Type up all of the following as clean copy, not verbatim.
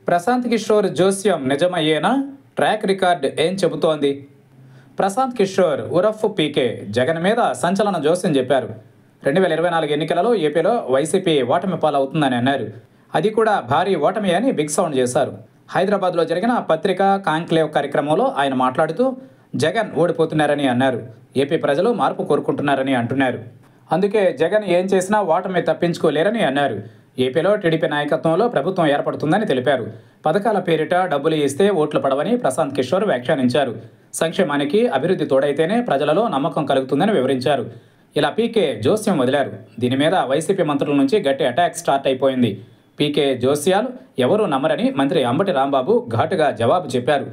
ప్రశాంత్ కిషోర్ జోస్యం నిజమయ్యేనా? Track record ఏం చెబుతోంది? ప్రశాంత్ కిషోర్ ఉరఫ్ పీకే జగన్ మీద సంచలన జోస్యం చెప్పారు. 2024 ఎన్నికలలో ఏపీలో వైసీపీ ఓటమి పాలవుతుందని అన్నారు. అది కూడా భారీ ఓటమి అని బిగ్ సౌండ్ చేశారు. హైదరాబాద్లో జరిగిన పత్రికా కాంక్లేవ్ కార్యక్రమంలో ఆయన మాట్లాడుతూ జగన్ ఓడిపోతున్నారని అన్నారు. ఏపీ ప్రజలు మార్పు కోరుకుంటున్నారని అంటున్నారు. అందుకే జగన్ ఏం చేసినా ఓటమి తప్పించుకోలేరని అన్నారు. ఏపీలో టీడీపీ నాయకత్వంలో ప్రభుత్వం ఏర్పడుతుందని తెలిపారు. పథకాల పేరిట డబ్బులు ఇస్తే ఓట్లు పడవని ప్రశాంత్ కిషోర్ వ్యాఖ్యానించారు. సంక్షేమానికి అభివృద్ధి తోడైతేనే ప్రజలలో నమ్మకం కలుగుతుందని వివరించారు. ఇలా పీకే జోస్యం వదిలారు. దీని మీద వైసీపీ మంత్రుల నుంచి గట్టి అటాక్ స్టార్ట్ అయిపోయింది. పీకే జోస్యాలు ఎవరూ నమ్మరని మంత్రి అంబటి రాంబాబు ఘాటుగా జవాబు చెప్పారు.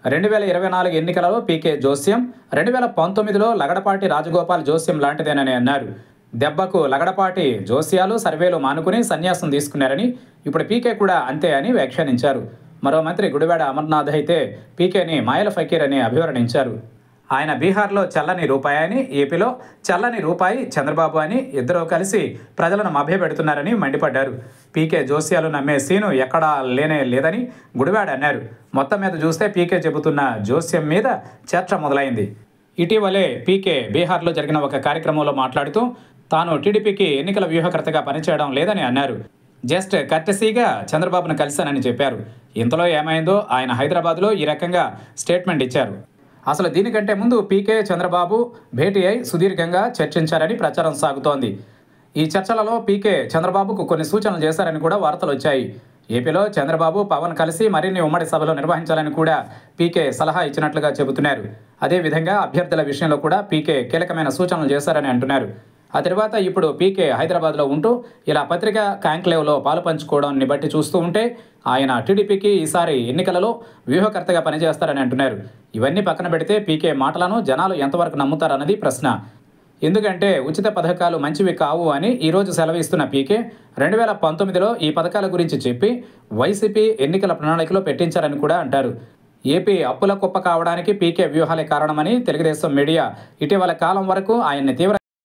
2024 ఎన్నికలలో పీకే జోస్యం 2019లో లగడపాటి రాజగోపాల్ జోస్యం లాంటిదేనని అన్నారు. దెబ్బకు లగడపాటి జోస్యాలు సర్వేలు మానుకుని సన్యాసం తీసుకున్నారని, ఇప్పుడు పీకే కూడా అంతే అని వ్యాఖ్యానించారు. మరో మంత్రి గుడివాడ అమర్నాథ్ అయితే పీకేని మాయల ఫకీర్ అని అభివర్ణించారు. ఆయన బీహార్లో చల్లని రూపాయి అని, ఏపీలో చల్లని రూపాయి చంద్రబాబు అని ఇద్దరూ కలిసి ప్రజలను మభ్యపెడుతున్నారని మండిపడ్డారు. పీకే జోస్యాలు నమ్మే సీను ఎక్కడా లేనే లేదని గుడివాడ అన్నారు. మొత్తం మీద చూస్తే పీకే చెబుతున్న జోస్యం మీద చర్చ మొదలైంది. ఇటీవలే పీకే బీహార్లో జరిగిన ఒక కార్యక్రమంలో మాట్లాడుతూ తాను టీడీపీకి ఎన్నికల వ్యూహకర్తగా పనిచేయడం లేదని అన్నారు. జస్ట్ కర్టసీగా చంద్రబాబును కలిశానని చెప్పారు. ఇంతలో ఏమైందో ఆయన హైదరాబాద్లో ఈ రకంగా స్టేట్మెంట్ ఇచ్చారు. అసలు దీనికంటే ముందు పీకే చంద్రబాబు భేటీ అయి సుదీర్ఘంగా చర్చించారని ప్రచారం సాగుతోంది. ఈ చర్చలలో పీకే చంద్రబాబుకు కొన్ని సూచనలు చేశారని కూడా వార్తలు వచ్చాయి. ఏపీలో చంద్రబాబు పవన్ కలిసి మరిన్ని ఉమ్మడి సభలు నిర్వహించాలని కూడా పీకే సలహా ఇచ్చినట్లుగా చెబుతున్నారు. అదేవిధంగా అభ్యర్థుల విషయంలో కూడా పీకే కీలకమైన సూచనలు చేశారని అంటున్నారు. ఆ తర్వాత ఇప్పుడు పీకే హైదరాబాద్లో ఉంటూ ఇలా పత్రికా కాంక్లేవ్లో పాలు పంచుకోవడాన్ని బట్టి చూస్తూ ఉంటే ఆయన టీడీపీకి ఈసారి ఎన్నికలలో వ్యూహకర్తగా పనిచేస్తారని అంటున్నారు. ఇవన్నీ పక్కన పెడితే పీకే మాటలను జనాలు ఎంతవరకు నమ్ముతారన్నది ప్రశ్న. ఎందుకంటే ఉచిత పథకాలు మంచివి కావు అని ఈరోజు సెలవిస్తున్న పీకే 2019లో ఈ పథకాల గురించి చెప్పి వైసీపీ ఎన్నికల ప్రణాళికలో పెట్టించారని కూడా అంటారు. ఏపీ అప్పుల కుప్ప కావడానికి పీకే వ్యూహాలే కారణమని తెలుగుదేశం మీడియా ఇటీవల కాలం వరకు ఆయన్ని తీవ్ర